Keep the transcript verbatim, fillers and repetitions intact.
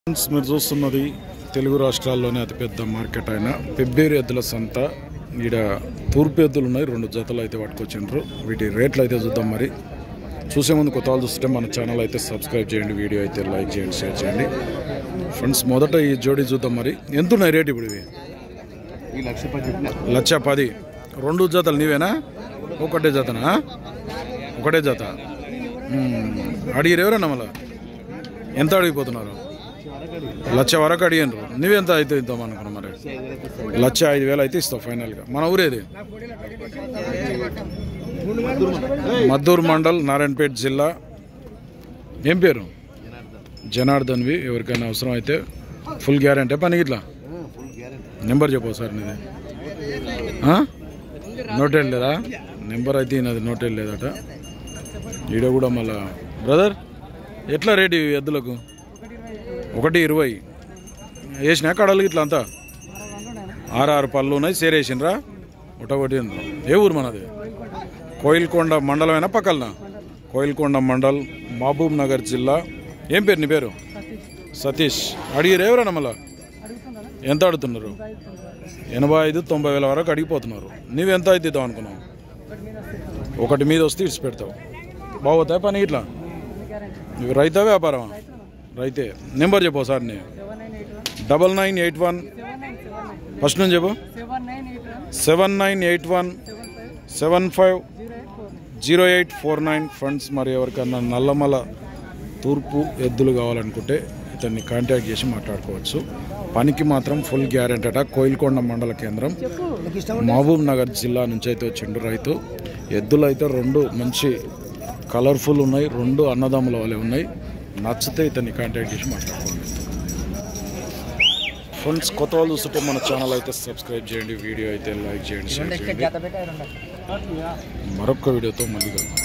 Friends మీరు చూస్తున్నది తెలుగు రాష్ట్రాల్లోనే అతిపెద్ద మార్కెట్ అయిన పెబ్బేరు ఎద్దుల సంత. ఈడ తూర్పు ఎద్దులు ఉన్నాయి, రెండు జతలు అయితే పట్టుకొచ్చిండ్రు. వీటి రేట్లు అయితే చూద్దాం. మరి చూసే ముందు కొత్త వాళ్ళు చూస్తుంటే మన ఛానల్ అయితే సబ్స్క్రైబ్ చేయండి, వీడియో అయితే లైక్ చేయండి, షేర్ చేయండి. ఫ్రెండ్స్ మొదట ఈ జోడీ చూద్దాం. మరి ఎంత ఉన్నాయి రేట్ ఇప్పుడు ఇవి? లక్ష పది. రెండు జతలు నీవేనా? ఒకటే జతనా? ఒకటే జత. అడిగిరు ఎవరన్నా? మళ్ళా ఎంత అడిగిపోతున్నారు? లక్ష వరకు అడిగినరు. నువ్వెంత అయితే ఇద్దాం అనుకున్నావు? మరి లక్ష ఐదు వేలు అయితే ఇస్తావు ఫైనల్గా. మన ఊరేది? మద్దూరు మండల్, నారాయణపేట జిల్లా. ఏం పేరు? జనార్దన్వి. ఎవరికైనా అవసరం అయితే ఫుల్ గ్యారెంటీ పని. ఇట్లా నెంబర్ చెప్పు సార్. నీది నోటెడ్ లేదా? నెంబర్ అయితే నాది నోటెడ్ లేదట. ఈడ కూడా మళ్ళా బ్రదర్ ఎట్లా రేటు ఎద్దులకు? ఒకటి ఇరవై వేసినా కడలు ఇట్లా అంతా ఆరు ఆరు పళ్ళు ఉన్నాయి. సేరేసినరా ఒకటి. ఏ ఊరు మనది? కోయిల్కొండ మండలమైనా పక్కలనా? కోయిల్కొండ మండల్, మహబూబ్ నగర్ జిల్లా. ఏం పేరు నీ పేరు? సతీష్. అడిగిరు ఎవరన్నా? మళ్ళా ఎంత అడుగుతున్నారు? ఎనభై ఐదు తొంభై వేల వరకు అడిగిపోతున్నారు. నువ్వెంత అయితే ఇద్దాం అనుకున్నావు? ఒకటి మీద వస్తే ఇడిచి పెడతావు. బాగుతాయి పని ఇట్లా? ఇవి రైతా వ్యాపారమా? రైతే. నెంబర్ చెప్పు సార్. నేను double nine eight one first నుంచి చెప్పు. Seven nine eight one seven five zero eight four nine. Friends మరి ఎవరికన్నా నల్లమల తూర్పు ఎద్దులు కావాలనుకుంటే ఇతన్ని కాంటాక్ట్ చేసి మాట్లాడుకోవచ్చు. పనికి మాత్రం ఫుల్ గ్యారెంటీ అట. కోయిల్కొండ మండల కేంద్రం, మహబూబ్ నగర్ జిల్లా నుంచి అయితే వచ్చిండు రైతు. ఎద్దులు అయితే రెండు మంచి కలర్ఫుల్ ఉన్నాయి, రెండు అన్నదమ్ముల వలె ఉన్నాయి. నచ్చితే ఇతన్ని కాంటాక్ట్ చేసి మాట్లాడుకోండి. ఫ్రెండ్స్ కొత్త వాళ్ళు చూస్తుంటే మన ఛానల్ అయితే సబ్స్క్రైబ్ చేయండి, వీడియో అయితే లైక్ చేయండి, షేర్ చేయండి. మరొక వీడియోతో మళ్ళీ